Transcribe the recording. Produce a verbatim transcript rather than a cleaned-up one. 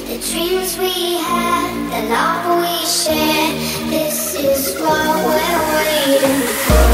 The dreams we had, the love we shared, this is what we're waiting for.